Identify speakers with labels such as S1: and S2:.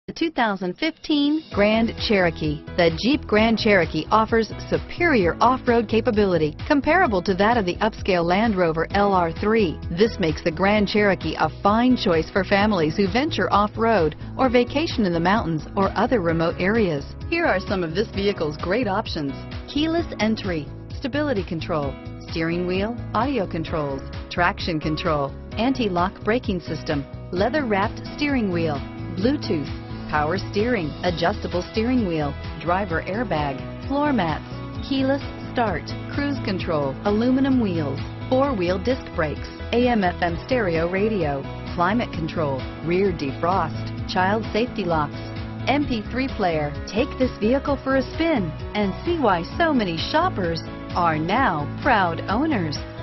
S1: The 2015 Grand Cherokee. The Jeep Grand Cherokee offers superior off-road capability comparable to that of the upscale Land Rover LR3. This makes the Grand Cherokee a fine choice for families who venture off-road or vacation in the mountains or other remote areas. Here are some of this vehicle's great options: keyless entry, stability control, steering wheel audio controls, traction control, anti-lock braking system, leather-wrapped steering wheel, Bluetooth, power steering, adjustable steering wheel, driver airbag, floor mats, keyless start, cruise control, aluminum wheels, four-wheel disc brakes, AM/FM stereo radio, climate control, rear defrost, child safety locks, MP3 player. Take this vehicle for a spin and see why so many shoppers are now proud owners.